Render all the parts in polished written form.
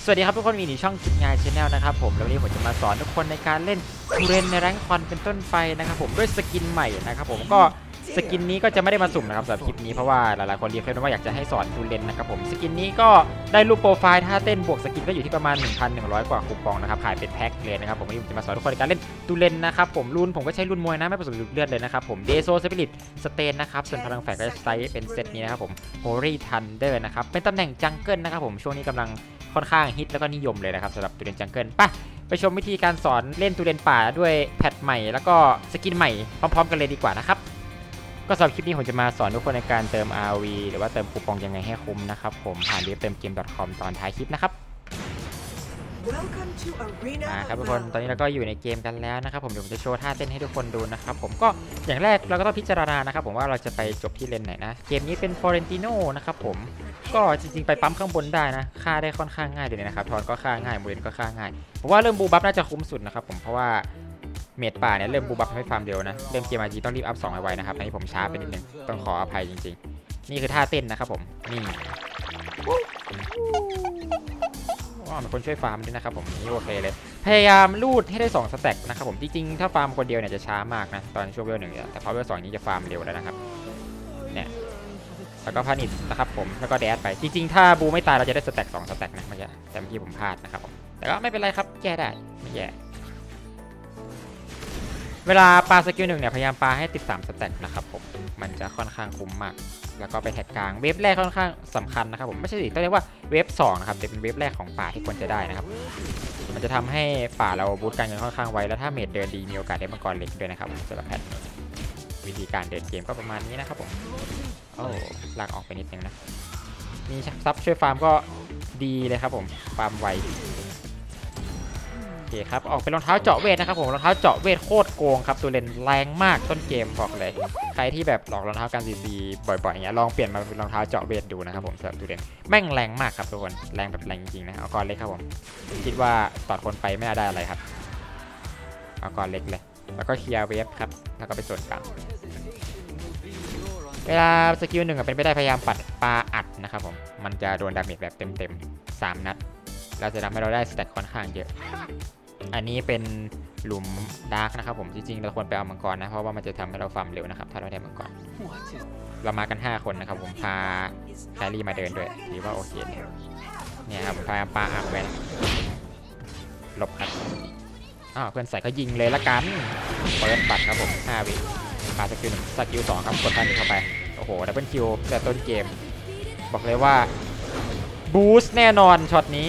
สวัสดีครับทุกคนมีในช่องกิจงานชาแนลนะครับผมแล้ววันนี้ผมจะมาสอนทุกคนในการเล่นทูเรนในแรงค์คอนเป็นต้นไปนะครับผมด้วยสกินใหม่นะครับผมก็สกินนี้ก็จะไม่ได้มาสุ่มนะครับสำหรับคลิปนี้เพราะว่าหลายๆคนรีเควสต์ว่าอยากจะให้สอนทูเรนนะครับผมสกินนี้ก็ได้รูปโปรไฟล์ท่าเต้นบวกสกินก็อยู่ที่ประมาณ 1,100 กว่าคูปองนะครับขายเป็นแพ็คเลยนะครับผมวันนี้ผมจะมาสอนทุกคนในการเล่นทูเรนนะครับผมรุ่นผมก็ใช้รุ่นมวยนะไม่ผสมเลือดเลยนะครับผมเดโซสปิริตสเตนนะครับส่วนพลังแฝงก็จะใช้เป็นเซตนี้นะครับผมโฮลี่ทันเดอร์นะครับเป็นตำแหน่งจังเกิลนะครับผมช่วงนี้กำลังค่อนข้างฮิตแล้วก็นิยมเลยนะครับสำหรับตูเรนจังเกิลไปชมวิธีการสอนเล่นตูเรนป่าด้วยแพทใหม่แล้วก็สกินใหม่พร้อมๆกันเลยดีกว่านะครับก็สำหรับคลิปนี้ผมจะมาสอนทุกคนในการเติม RV หรือว่าเติมคูปองยังไงให้คุ้มนะครับผมผ่านเว็บเติมเกม .com ตอนท้ายคลิปนะครับครับทุกคนตอนนี้เราก็อยู่ในเกมกันแล้วนะครับผมเดี๋ยวผมจะโชว์ท่าเต้นให้ทุกคนดูนะครับผมก็อย่างแรกเราก็ต้องพิจารณานะครับผมว่าเราจะไปจบที่เลนไหนนะเกมนี้เป็นฟอเรนติโนนะครับผมก็จริงๆไปปั๊มข้างบนได้นะฆ่าได้ค่อนข้างง่ายเลยนะครับทอนก็ฆ่าง่ายมูเรนก็ฆ่าง่ายผมว่าเริ่มบูบัฟน่าจะคุ้มสุดนะครับผมเพราะว่าเมดป่าเนี่ยเริ่มบูบัฟให้ฟาร์มเร็วนะเริ่มเกมอาจีต้องรีบอัพ2ไวๆนะครับอันนี้ผมช้าไปนิดนึงต้องขออภัยจริงๆนี่คือท่าเต้นนะครับผมนี่มีคนช่วยฟาร์มด้วยนะครับผมนี่โอเคเลยพยายามลูดให้ได้2สแต็กนะครับผมจริงๆถ้าฟาร์มคนเดียวเนี่ยจะช้ามากนะตอนช่วงเวล1เนี่ยแต่พอเวล2นี้จะฟาร์มเร็วแล้วนะครับเนี่ยแล้วก็พานิชนะครับผมแล้วก็แดดไปจริงๆถ้าบูไม่ตายเราจะได้สแต็ก2สแต็กนะเมื่อกี้ผมพลาดนะครับผมแต่ก็ไม่เป็นไรครับแก้ได้ไม่แย่เวลาปาสกิล1เนี่ยพยายามปาให้ติด3สแต็กนะครับผมมันจะค่อนข้างคุ้มมากแล้วก็ไปแท็กกลางเวฟแรกค่อนข้างสำคัญนะครับผมไม่ใช่สิต้องเรียกว่าเวฟ2นะครับแต่เป็นเวฟแรกของป่าที่ควรจะได้นะครับมันจะทำให้ป่าเราบูตกันค่อนข้างไวแล้วถ้าเมดเดินดีมีโอกาสได้มังกรเล็กด้วยนะครับสำหรับแพทวิธีการเดินเกมก็ประมาณนี้นะครับผมโอ้ลากออกไปนิดนึงนะมีซับช่วยฟาร์มก็ดีเลยครับผมฟาร์มไวโอเคครับออกเป็นรองเท้าเจาะเวทนะครับผมรองเท้าเจาะเวทโคตรโกงครับตัวเลนแรงมากต้นเกมบอกเลยใครที่แบบหลอกรองเท้าการซีบ่อยๆอย่างเงี้ยลองเปลี่ยนมาเป็นรองเท้าเจาะเวทดูนะครับผมสำหรับตัวเลนแม่งแรงมากครับทุกคนแรงแบบแรงจริงๆนะเอาก่อนเล็กครับผมคิดว่าตอดคนไปไม่ได้อะไรครับเอาก่อนเล็กเลยแล้วก็เคลียร์เวฟครับแล้วก็ไปส่วนกลางเวลาสกิล1เป็นไปได้พยายามปัดปลาอัดนะครับผมมันจะโดนดาเมจแบบเต็มๆ3 นัดเราจะทำให้เราได้สแต็กค่อนข้างเยอะอันนี้เป็นหลุมดาร์กนะครับผมจริงๆเราควรไปเอามังกรนะเพราะว่ามันจะทำให้เราฟาร์มเร็วนะครับถ้าเราได้มังกรเรามากัน5คนนะครับผมพาแครี่มาเดินด้วยถือว่าโอเคเนี่ยครับพยายามปาอัดไว้หลบอัดเพื่อนใส่ก็ยิงเลยละกันเปิดปัดครับผม5 วิปาสกิล1สกิล2ครับกดทันเข้าไปโอ้โหดับเบิลคิวแต่ต้นเกมบอกเลยว่าบูสต์แน่นอนช็อตนี้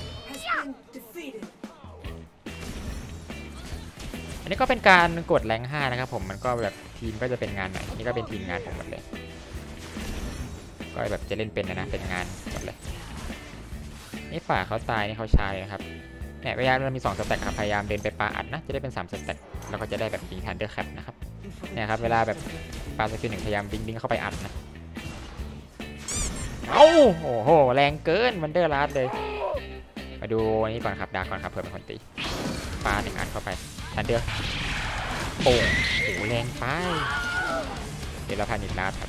อันนี้ก็เป็นการกดแรงค์5นะครับผมมันก็แบบทีมก็จะเป็นงานใหม่นี่ก็เป็นทีมงานผมหมดเลยก็แบบจะเล่นเป็นนะเป็นงานหมดเลยนี่ป่าเขาตายนี่เขาชายนะครับเนี่ยเวลาเรามี2สแต็กครับพยายามเดินไปปาอัดนะจะได้เป็น3สแต็กแล้วก็จะได้แบบยิงทันเดอร์แคปนะครับเนี่ยครับเวลาแบบปาสกิล1พยายามบิงเข้าไปอัดนะโอ้โหแรงเกินวันเดอร์ลาสเลยมาดูนี้ก่อนครับดาก่อนครับเผื่อเป็นคนตีปา1 อัดเข้าไปทันเดอร์โอ้โหแรงไปเดี๋ยวเราพานิดลาดครับ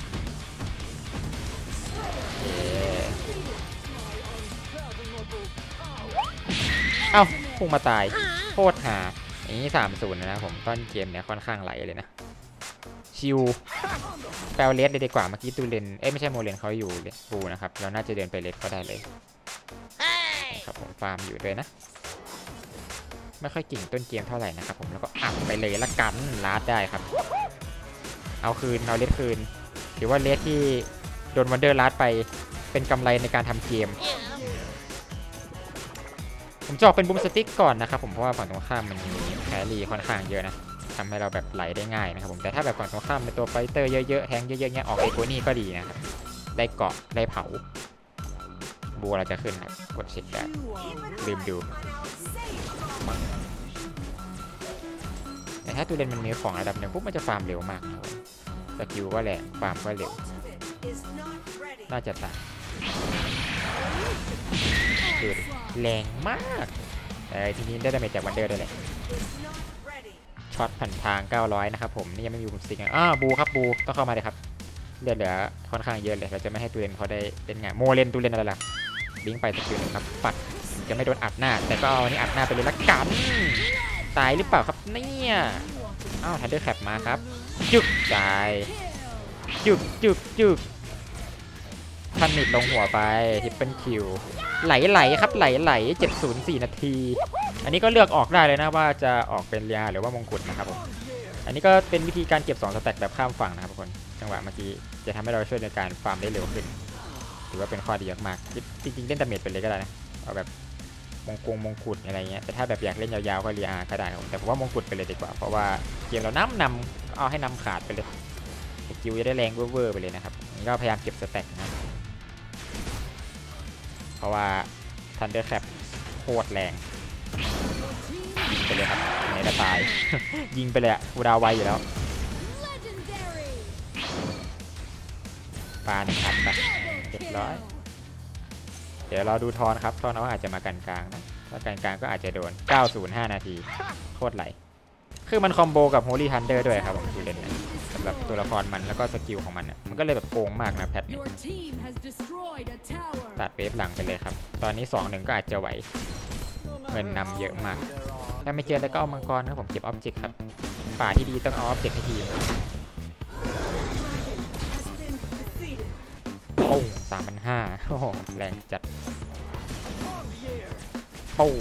เอ้าพุ่งมาตายโคตรหาอย่างนี้3-0นะครับผมต้นเกมเนี่ยค่อนข้างไหลเลยนะชิวแปลเลสเลยดีกว่าเมื่อกี้ตูเลนไม่ใช่โมเลนเขาอยู่บูนะครับเราน่าจะเดินไปเลสก็ได้เลยครับผมฟาร์มอยู่ด้วยนะไม่ค่อยเก่งต้นเกมเท่าไหร่นะครับผมแล้วก็อัดไปเลยละกันลาดได้ครับเอาคืนเอาเลสคืนถือว่าเลสที่โดนวันเดอร์ลาดไปเป็นกำไรในการทำเกมผมจะออกเป็นบูมสติ๊กก่อนนะครับผมเพราะว่าฝั่งตรงข้ามมันมีแครี่ค่อนข้างเยอะนะทำให้เราแบบไหลได้ง่ายนะครับผมแต่ถ้าแบบฝั่งตรงข้ามเป็นตัวไฟเตอร์เยอะๆแทงเยอะๆเงี้ยออกเอโกนี่ก็ดีนะครับได้เกาะได้เผาบูเราจะขึ้นครับกดเช็คแบบลืมดูแต่ถ้าตัวเลนมันมีของระดับหนึ่งปุ๊บมันจะฟาร์มเร็วมากนะครับสกิลก็แรงฟาร์มก็เร็วน่าจะตายคือแรงมากแต่ทีนี้ได้ดาเมจจากวันเดอร์ได้เลยช็อตผ่านทาง900นะครับผมนี่ยังไม่มีบูมสติ๊กบูครับบูต้องเข้ามาเลยครับเหลือค่อนข้างเยอะเลยเราจะไม่ให้ตูเลนเขาได้เล่นงานโมเลนตูเลนอะไรล่ะบิงไปสกิล1ครับปัดจะไม่โดนอัดหน้าแต่ก็เอานี่อัดหน้าไปเลยละกันตายหรือเปล่าครับเนี่ยอ้าวทันเดอร์แคปมาครับจุกตายจุกพันนิดลงหัวไปทิปเปิลคิวไหลครับไหล704นาทีอันนี้ก็เลือกออกได้เลยนะว่าจะออกเป็นเรียหรือว่ามงกุฎนะครับผมอันนี้ก็เป็นวิธีการเก็บ2สแต็กแบบข้ามฝั่งนะครับทุกคนจังหวะเมื่อกี้จะทำให้เราช่วยในการฟาร์มได้เร็วขึ้นถือว่าเป็นข้อดีมากๆจริงๆเล่นดาเมจไปเลยก็ได้นะเอาแบบมงกุฎอะไรเงี้ยแต่ถ้าแบบอยากเล่นยาวๆก็เรียก็ได้ครับแต่ผมว่ามงกุฎไปเลยดีกว่าเพราะว่าเกมเรานำเอาให้นำขาดไปเลยสกิลจะได้แรงเวอร์ไปเลยนะครับนี่ก็พยายามเก็บสแต็กนะเพราะว่า Thunder Clap โคตรแรงยิงไปเลยครับไหนจะตาย ยิงไปเลยอะกูดาวไวอยู่แล้วปาหนึ่งอัดไป700เดี๋ยวเราดูทอนครับทอนเขาอาจจะมากันกลางนะถ้ากันกลางก็อาจจะโดน905นาทีโคตรไหลคือมันคอมโบกับ Holy Thunder ด้วยครับผมดูเล่นนะสำหรับตัวละครมันแล้วก็สกิลของมันมันก็เลยแบบโกงมากนะแพทนี้ตัดเวฟหลังไปเลยครับตอนนี้ 2-1 ก็อาจจะไหวเงินนำเยอะมากถ้าไม่เจอแล้วก็เอามังกรครับผมเก็บออบเจกต์ครับป่าที่ดีต้องเอาออบเจกต์ให้ทีมโอ้3,500โอ้โหแรงจัดโอ้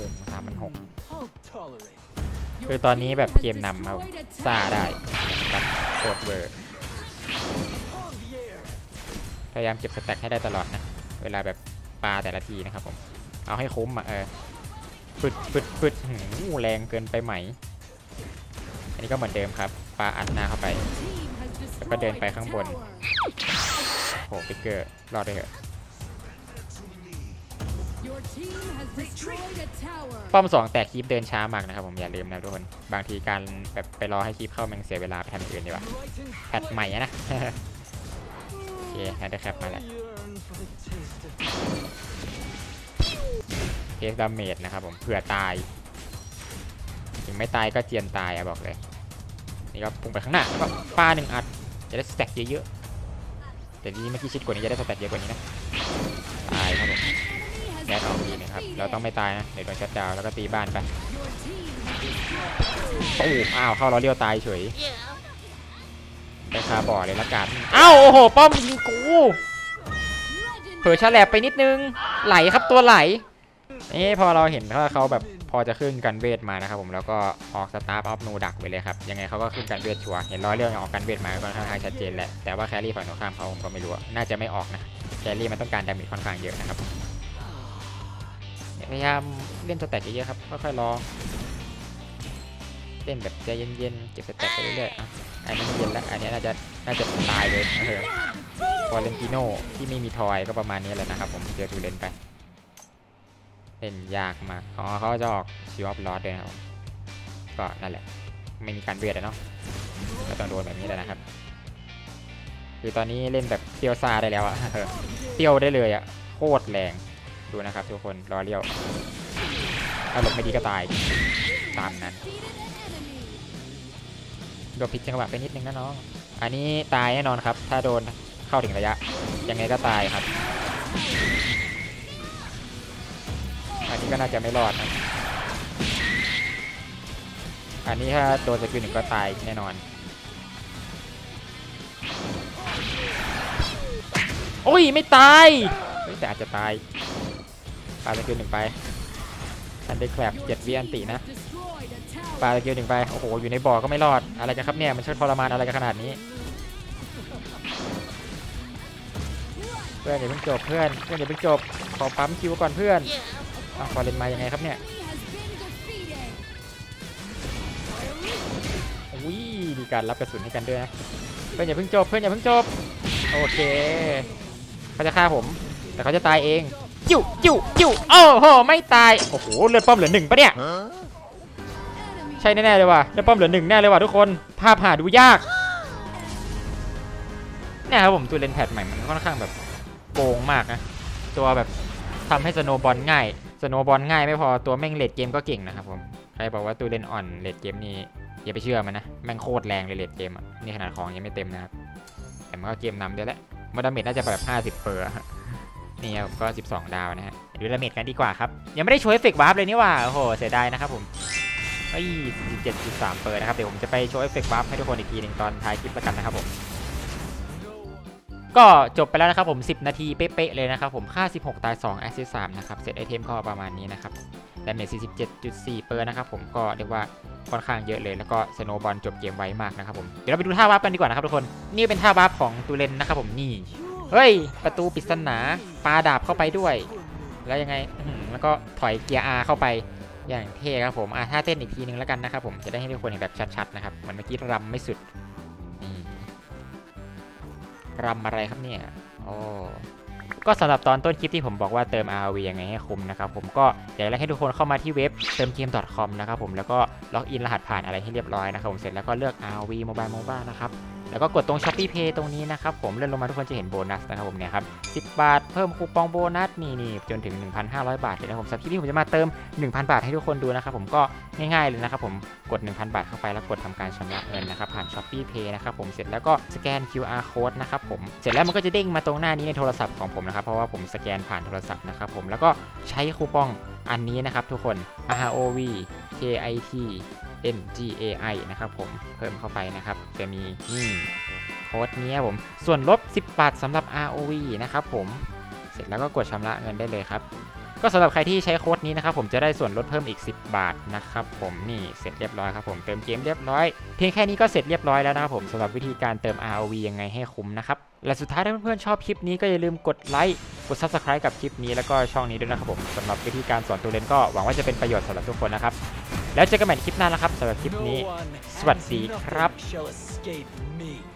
3,600คือตอนนี้แบบเกมนำเอาซาได้แบบโคตรเวอร์พยายามเก็บสแต็กให้ได้ตลอดนะเวลาแบบปลาแต่ละทีนะครับผมเอาให้คุ้มปึดแรงเกินไปไหมอันนี้ก็เหมือนเดิมครับปลาอัดหน้าเข้าไปแล้วก็เดินไปข้างบนโหปิกเกอร์รอดได้เหรอป้อม2แต่คีปเดินช้ามากนะครับผมอย่าลืมนะทุกคนบางทีการแบบไปรอให้คีปเข้ามันเสียเวลาไปทำอย่างอื่นดีกว่าแพทใหม่นะโอเคได้แคปมาแล้วเทสดาเมจนะครับผมเผื่อตายถึงไม่ตายก็เจียนตายอะบอกเลยนี่ก็พุ่งไปข้างหน้าแล้วก็ปา1อัดจะได้สแต็กเยอะๆแต่นี้เมื่อกี้ชิดกว่านี้จะได้สแต็กเยอะกว่านี้นะตายครับผมแดดออกทีนึงครับเราต้องไม่ตายนะเดี๋ยวโดนชัดดาวแล้วก็ตีบ้านไปตูมอ้าวเข้าล้อเลี้ยวตายเฉยไปคาบ่อเลยละกันอ้าวโอ้โหป้อมยิงกูเผลอฉลับไปนิดนึงไหลครับตัวไหลนี่พอเราเห็นว่าเขาแบบพอจะขึ้นกันเวทมานะครับผมแล้วก็ออกสตาร์ฟออฟนูดักไปเลยครับยังไงเขาก็ขึ้นกันเวทชัวร์เห็นล้อเลี้ยวยังออกกันเวทมาก็ค่อนข้างชัดเจนแหละแต่ว่าแครี่ฝั่งตรงข้ามเขาผมก็ไม่รู้น่าจะไม่ออกนะแครี่มันต้องการดาเมจค่อนข้างเยอะนะครับพยายามเล่นสแต็กเยอะๆครับค่อยๆรอเล่นแบบใจเย็นๆเก็บสแต็กไปเรื่อยๆอันนี้ไม่เย็นแล้วอันนี้น่าจะตายเลยฟอร์เรนติโน่ที่ไม่มีทอยก็ประมาณนี้แหละนะครับผมเจอทูเลนไปเล่นยากมากเขาจะออกชิวออฟลอสด้วยนะครับก็นั่นแหละไม่มีการเบียดเนาะก็ต้องโดนแบบนี้แหละนะครับคือตอนนี้เล่นแบบเตียวซาได้แล้วอะเตียวได้เลยอะโคตรแรงดูนะครับทุกคนรอเลี้ยวถ้าหลบไม่ดีก็ตายตามนั้นโดนผิดจังหวะไปนิดนึงนะน้องอันนี้ตายแน่นอนครับถ้าโดนเข้าถึงระยะยังไงก็ตายครับอันนี้ก็น่าจะไม่รอดนะอันนี้ถ้าโดนสกิล1ก็ตายแน่นอนโอ้ยไม่ตายแต่อาจจะตายปาสกิล1ไปทันได้แคลบ7 วิอันตินะปาสกิล1ไปโอ้โหอยู่ในบ่อก็ไม่รอดอะไรกันครับเนี่ยมันช่วยทรมานอะไรกันขนาดนี้เพื่อนอย่าเพิ่งจบเพื่อนอย่าเพิ่งจบขอปั๊มคิวก่อนเพื่อนฟอร์เรนมายังไงครับเนี่ยมีการรับกระสุนให้กันด้วยนะเพื่อนอย่าเพิ่งจบโอเคเขาจะฆ่าผมแต่เขาจะตายเองจิ้วโอ้โหไม่ตายโอ้โหเลือดป้อมเหลือ1ปะเนี่ยใช่แน่ๆเลยว่ะเลือดป้อมเหลือ1แน่เลยว่ะทุกคนภาพหาดูยากเนี่ยครับผมตัวเลนแพดใหม่มันค่อนข้างแบบโกงมากนะตัวแบบทำให้สโนบอลง่ายไม่พอตัวแม่งเลดเกมก็เก่งนะครับผมใครบอกว่าตัวเลนอ่อนเลดเกมนี่อย่าไปเชื่อมันนะแม่งโคตรแรงเลยเลดเกมอ่ะนี่ขนาดของยังไม่เต็มนะครับแต่มันก็เกมนำเดียวแหละมาดาเมจน่าจะแบบ50%เนี่ครับก็12 ดาวนะฮะดูดาเมจกันดีกว่าครับยังไม่ได้โชว์เอฟเฟกต์วาร์ปเลยนี่หว่าโอ้โหเสียดายนะครับผม47.3 เปิดนะครับเดี๋ยวผมจะไปโชว์เอฟเฟกต์วาร์ปให้ทุกคนอีกทีหนึ่งตอนท้ายคลิปแล้วกันนะครับผมก็จบไปแล้วนะครับผม10 นาทีเป๊ะๆเลยนะครับผมค่า16 ตาย2แอสซิสต์3นะครับเซตไอเทมก็ประมาณนี้นะครับดาเมจ47.4 เปิดนะครับผมก็เรียกว่าค่อนข้างเยอะเลยแล้วก็สโนว์บอลจบเกมไวมากนะครับผมเดี๋ยวเราไปดูท่าวาร์ปกันดีกว่านะครับทุกคนนี่เป็นท่าวาร์ปของตูเลนนะครับผมนี่เฮ้ยประตูปริศนาปาดาบเข้าไปด้วยแล้วยังไงแล้วก็ถอยเกียร์ R เข้าไปอย่างเท่ครับผมท่าเต้นอีกทีนึงแล้วกันนะครับผมจะได้ให้ทุกคนเห็นแบบชัดๆนะครับเหมือนเมื่อกี้รำไม่สุดนี่รำอะไรครับเนี่ยโอ้ก็สำหรับตอนต้นคลิปที่ผมบอกว่าเติม RV ยังไงให้คุ้มนะครับผมก็อยากให้ทุกคนเข้ามาที่เว็บเติมเกม .com นะครับผมแล้วก็ล็อกอินรหัสผ่านอะไรให้เรียบร้อยนะครับผมเสร็จแล้วก็เลือก RV Mobile MOBA นะครับแล้วก็กดตรง Shopee Pay ตรงนี้นะครับผมเลื่อนลงมาทุกคนจะเห็นโบนัสนะครับผมเนี่ยครับ10 บาทเพิ่มคูปองโบนัสนี่จนถึง 1,500 บาทเลยนะผมสำหรับที่ผมจะมาเติม 1,000 บาทให้ทุกคนดูนะครับผมก็ง่ายๆเลยนะครับผมกด 1,000 บาทเข้าไปแล้วกดทำการชำระเงินนะครับผ่าน Shopee Pay นะครับผมเสร็จแล้วก็สแกน QR Code นะครับผมเสร็จแล้วมันก็จะเด้งมาตรงหน้านี้ในโทรศัพท์ของผมนะครับเพราะว่าผมสแกนผ่านโทรศัพท์นะครับผมแล้วก็ใช้คูปองอันนี้นะครับทุกคน ROV KIT NGAI นะครับผมเพิ่มเข้าไปนะครับจะมีนี่โค้ดนี้ผมส่วนลบ10 บาทสำหรับ ROV นะครับผมเสร็จแล้วก็กดชำระเงินได้เลยครับก็สำหรับใครที่ใช้โค้ดนี้นะครับผมจะได้ส่วนลดเพิ่มอีก10 บาทนะครับผมนี่เสร็จเรียบร้อยครับผมเติมเกมเรียบร้อยเพียงแค่นี้ก็เสร็จเรียบร้อยแล้วนะครับผมสำหรับวิธีการเติม ROV ยังไงให้คุ้มนะครับและสุดท้ายถ้าเพื่อนๆชอบคลิปนี้ก็อย่าลืมกดไลค์กด Subscribe กับคลิปนี้แล้วก็ช่องนี้ด้วยนะครับผมสำหรับวิธีการสอนตัวเล่นก็หวังว่าจะเป็นประโยชน์สำหรับทุกคนนะครับแล้วเจอกันใหม่ในคลิปหน้าแล้วครับสำหรับคลิปนี้สวัสดีครับ